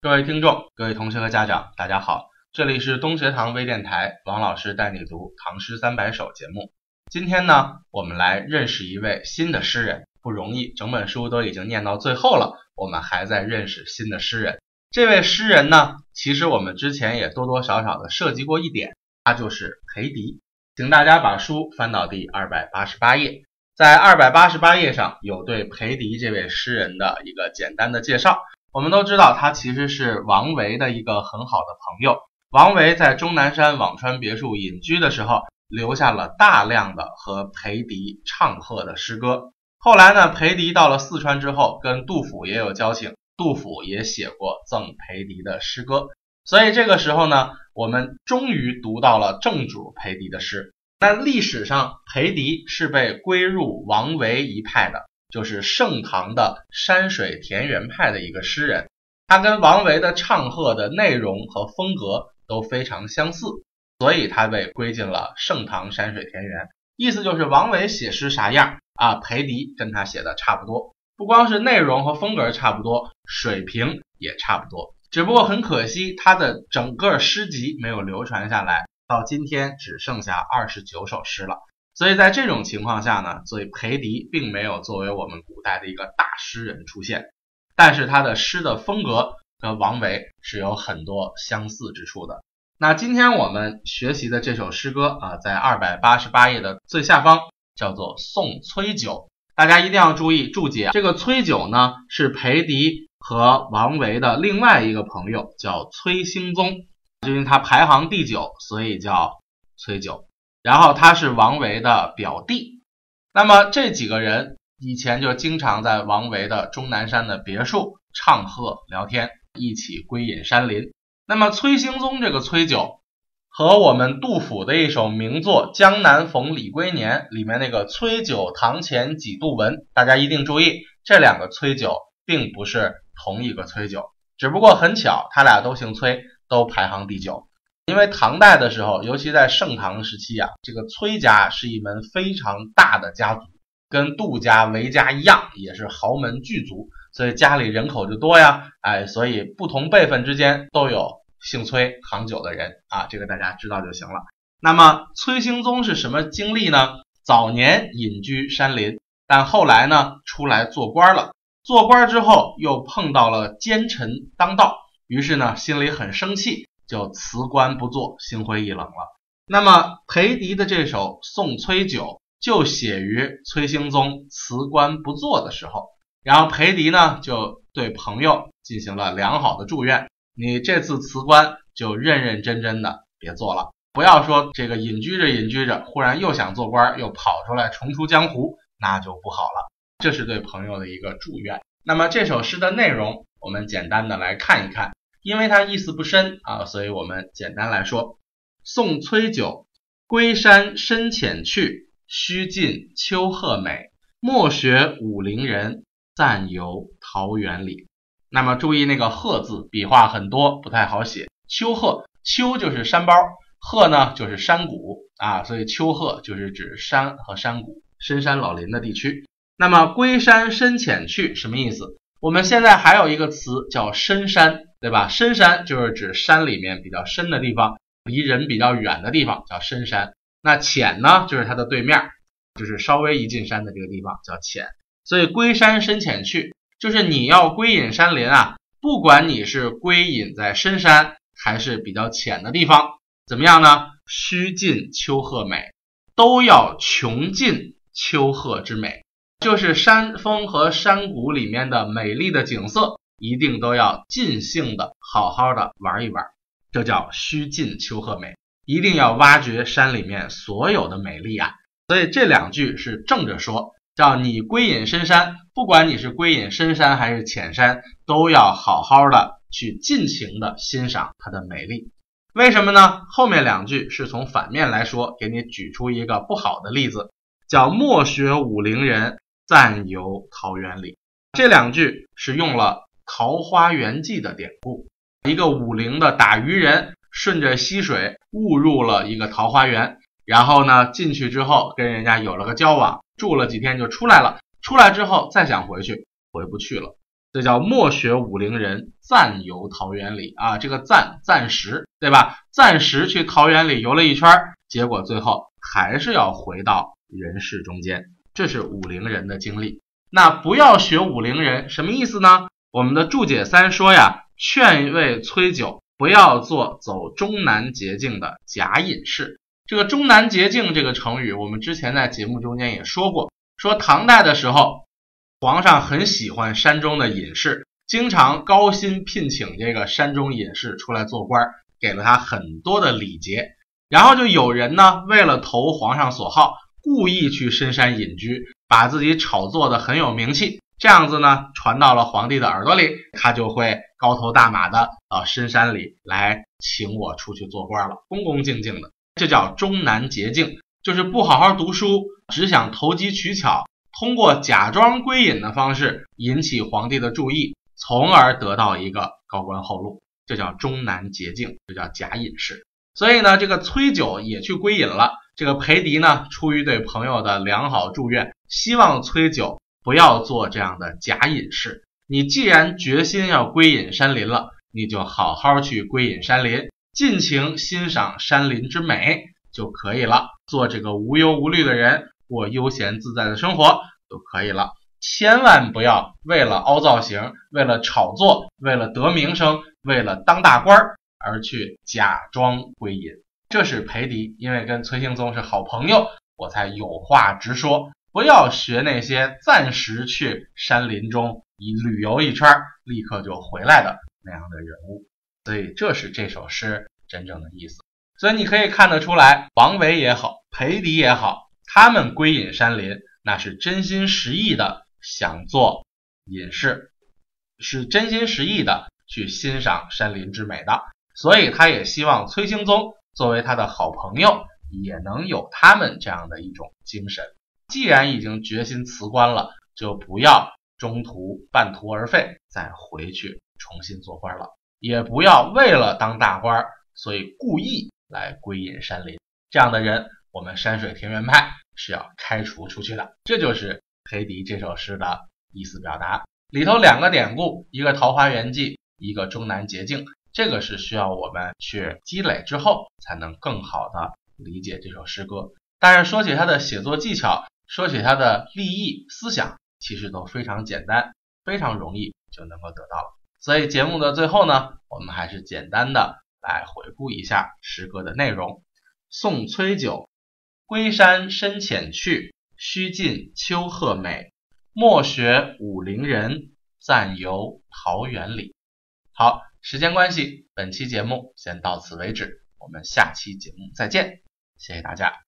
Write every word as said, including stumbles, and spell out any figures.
各位听众，各位同学和家长，大家好，这里是东学堂微电台，王老师带你读唐诗三百首节目。今天呢，我们来认识一位新的诗人，不容易，整本书都已经念到最后了，我们还在认识新的诗人。这位诗人呢，其实我们之前也多多少少的涉及过一点，他就是裴迪。请大家把书翻到第二百八十八页，在二百八十八页上有对裴迪这位诗人的一个简单的介绍。我们都知道他其实是王维的一个很好的朋友，王维在终南山辋川别墅隐居的时候，留下了大量的和裴迪唱和的诗歌。后来呢，裴迪到了四川之后，跟杜甫也有交情，杜甫也写过赠裴迪的诗歌。所以这个时候呢，我们终于读到了正主裴迪的诗。那历史上裴迪是被归入王维一派的，就是盛唐的山水田园派的一个诗人，他跟王维的唱和的内容和风格都非常相似，所以他被归进了盛唐山水田园。意思就是王维写诗啥样啊，裴迪跟他写的差不多，不光是内容和风格差不多，水平也差不多。只不过很可惜，他的整个诗集没有流传下来，到今天只剩下二十九首诗了。所以在这种情况下呢，所以裴迪并没有作为我们古代的一个大诗人出现，但是他的诗的风格跟王维是有很多相似之处的。那今天我们学习的这首诗歌啊，在二百八十八页的最下方叫做《送崔九》，大家一定要注意注解。这个崔九呢，是裴迪和王维的另外一个朋友，叫崔兴宗，就因为他排行第九，所以叫崔九。然后他是王维的表弟。那么这几个人以前就经常在王维的终南山的别墅唱和聊天，一起归隐山林。那么崔兴宗这个崔九和我们杜甫的一首名作《江南逢李龟年》里面那个崔九堂前几度闻，大家一定注意，这两个崔九并不是同一个崔九，只不过很巧他俩都姓崔，都排行第九。因为唐代的时候，尤其在盛唐时期啊，这个崔家是一门非常大的家族，跟杜家、韦家一样，也是豪门巨族，所以家里人口就多呀，哎，所以不同辈分之间都有姓崔行九的人啊，这个大家知道就行了。那么崔兴宗是什么经历呢？早年隐居山林，但后来呢出来做官了，做官之后又碰到了奸臣当道，于是呢心里很生气，就辞官不做，心灰意冷了。那么裴迪的这首《送崔九》就写于崔兴宗辞官不做的时候，然后裴迪呢就对朋友进行了良好的祝愿，你这次辞官就认认真真的别做了，不要说这个隐居着隐居着忽然又想做官，又跑出来重出江湖，那就不好了。这是对朋友的一个祝愿。那么这首诗的内容我们简单的来看一看，因为它意思不深啊，所以我们简单来说。送崔九，归山深浅去，须尽秋壑美。莫学武陵人，暂游桃源里。那么注意那个壑字，笔画很多，不太好写。秋壑，秋就是山包，壑呢就是山谷啊，所以秋壑就是指山和山谷，深山老林的地区。那么归山深浅去什么意思？我们现在还有一个词叫深山，对吧？深山就是指山里面比较深的地方，离人比较远的地方叫深山。那浅呢，就是它的对面，就是稍微一进山的这个地方叫浅。所以归山深浅去，就是你要归隐山林啊，不管你是归隐在深山还是比较浅的地方，怎么样呢？须尽秋壑美，都要穷尽秋壑之美，就是山峰和山谷里面的美丽的景色，一定都要尽兴的好好的玩一玩，这叫须尽秋壑美，一定要挖掘山里面所有的美丽啊。所以这两句是正着说，叫你归隐深山，不管你是归隐深山还是浅山，都要好好的去尽情的欣赏它的美丽。为什么呢？后面两句是从反面来说，给你举出一个不好的例子，叫莫学武陵人，暂游桃源里。这两句是用了桃花源记的典故，一个武陵的打渔人顺着溪水误入了一个桃花源，然后呢进去之后跟人家有了个交往，住了几天就出来了，出来之后再想回去回不去了， 这叫莫学武陵人，暂游桃源里啊，这个暂暂时，对吧？暂时去桃源里游了一圈，结果最后还是要回到人世中间，这是武陵人的经历。那不要学武陵人什么意思呢？我们的注解三说呀，劝慰崔九不要做走中南捷径的假隐士。这个中南捷径这个成语我们之前在节目中间也说过，说唐代的时候皇上很喜欢山中的隐士，经常高薪聘请这个山中隐士出来做官，给了他很多的礼节。然后就有人呢为了投皇上所好，故意去深山隐居，把自己炒作的很有名气，这样子呢传到了皇帝的耳朵里，他就会高头大马的到深山里来请我出去做官了，恭恭敬敬的。这叫中南捷径，就是不好好读书，只想投机取巧，通过假装归隐的方式引起皇帝的注意，从而得到一个高官厚禄，这叫中南捷径，这叫假隐士。所以呢，这个崔九也去归隐了。这个裴迪呢，出于对朋友的良好祝愿，希望崔九不要做这样的假隐士。你既然决心要归隐山林了，你就好好去归隐山林，尽情欣赏山林之美就可以了，做这个无忧无虑的人，过悠闲自在的生活就可以了。千万不要为了凹造型，为了炒作，为了得名声，为了当大官而去假装归隐。这是裴迪因为跟崔兴宗是好朋友，我才有话直说，不要学那些暂时去山林中一旅游一圈立刻就回来的那样的人物。所以这是这首诗真正的意思。所以你可以看得出来，王维也好，裴迪也好，他们归隐山林那是真心实意的想做隐士，是真心实意的去欣赏山林之美的。所以他也希望崔兴宗作为他的好朋友也能有他们这样的一种精神。既然已经决心辞官了，就不要中途半途而废再回去重新做官了，也不要为了当大官所以故意来归隐山林，这样的人我们山水田园派是要开除出去的。这就是裴迪这首诗的意思表达。里头两个典故，一个桃花源记，一个中南捷径，这个是需要我们去积累之后才能更好的理解这首诗歌。但是说起它的写作技巧，说起它的立意思想，其实都非常简单，非常容易就能够得到了。所以节目的最后呢，我们还是简单的来回顾一下诗歌的内容。送崔九，归山深浅去，须尽秋壑美。莫学武陵人，暂游桃源里。好，时间关系，本期节目先到此为止，我们下期节目再见，谢谢大家。